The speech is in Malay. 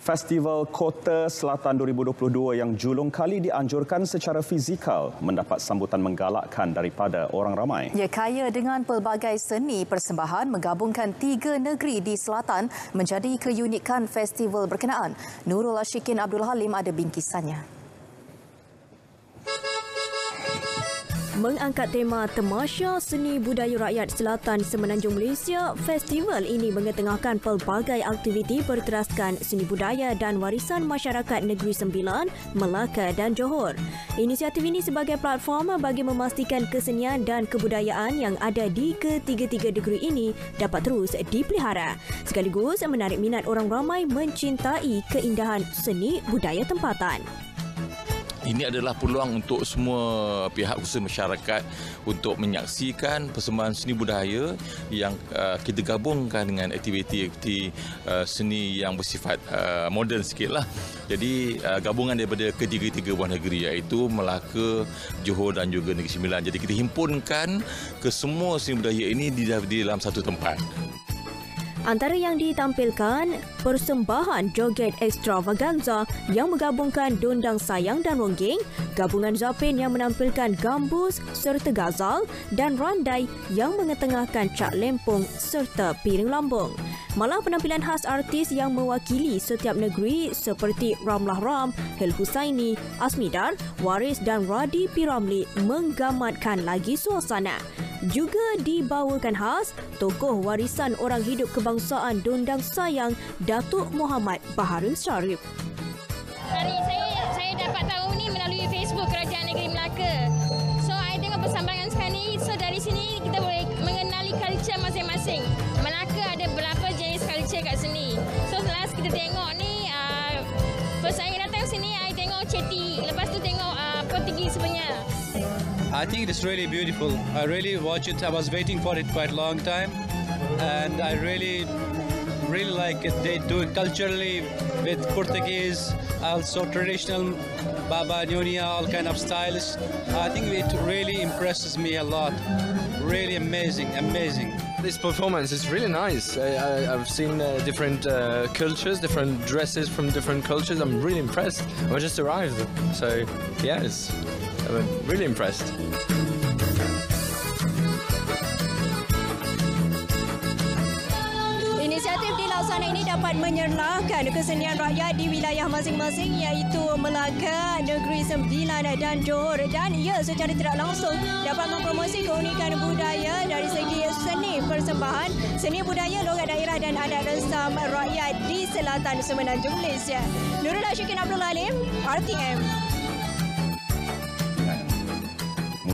Festival Kota Selatan 2022 yang julung kali dianjurkan secara fizikal mendapat sambutan menggalakkan daripada orang ramai. Ia kaya dengan pelbagai seni persembahan menggabungkan 3 negeri di selatan menjadi keunikan festival berkenaan. Nurul Ashikin Abdul Halim ada bingkisannya. Mengangkat tema Tamasya Seni Budaya Rakyat Selatan Semenanjung Malaysia, festival ini mengetengahkan pelbagai aktiviti berteraskan seni budaya dan warisan masyarakat Negeri Sembilan, Melaka dan Johor. Inisiatif ini sebagai platform bagi memastikan kesenian dan kebudayaan yang ada di ketiga-tiga negeri ini dapat terus dipelihara, sekaligus menarik minat orang ramai mencintai keindahan seni budaya tempatan. Ini adalah peluang untuk semua pihak khusus masyarakat untuk menyaksikan persembahan seni budaya yang kita gabungkan dengan aktiviti-aktiviti seni yang bersifat moden sikitlah. Jadi gabungan daripada ketiga-tiga buah negeri iaitu Melaka, Johor dan juga Negeri Sembilan. Jadi kita himpunkan ke semua seni budaya ini di dalam satu tempat. Antara yang ditampilkan, persembahan joget extravaganza yang menggabungkan dondang sayang dan ronggeng, gabungan zapin yang menampilkan gambus serta gazal dan randai yang mengetengahkan cak lempung serta piring lambung. Malah penampilan khas artis yang mewakili setiap negeri seperti Ramlah Ram, Hel Husaini, Asmidar, Waris dan Radi Piramli menggamatkan lagi suasana. Juga dibawakan khas tokoh warisan orang hidup kebangsaan Dondang Sayang, Datuk Muhammad Baharul Sharif. Hari saya dapat tahu ni melalui Facebook Kerajaan Negeri Melaka. So, saya tengok persembahan sekarang ni. So, dari sini kita boleh mengenali culture masing-masing. Melaka ada berapa jenis culture kat sini. So, last kita tengok ni, first saya datang sini, saya tengok Ceti. Lepas tu tengok Portugis punya. I think it's really beautiful. I really watch it. I was waiting for it quite a long time, and I really like it. They do it culturally with Portuguese, also traditional Baba Nyonya, all kind of styles. I think it really impresses me a lot. Really amazing. This performance is really nice. I've seen different cultures, different dresses from different cultures. I'm really impressed. I just arrived, so yes, I'm really impressed. Inisiatif di laksana ini dapat menyerlahkan kesenian rakyat di wilayah masing-masing iaitu Melaka, Negeri Sembilan dan Johor, dan ia secara tidak langsung dapat mempromosi keunikan budaya dari segi seni persembahan, seni budaya, logat daerah dan adat resam rakyat di selatan Semenanjung Malaysia. Nurul Ashikin Abdul Halim, RTM.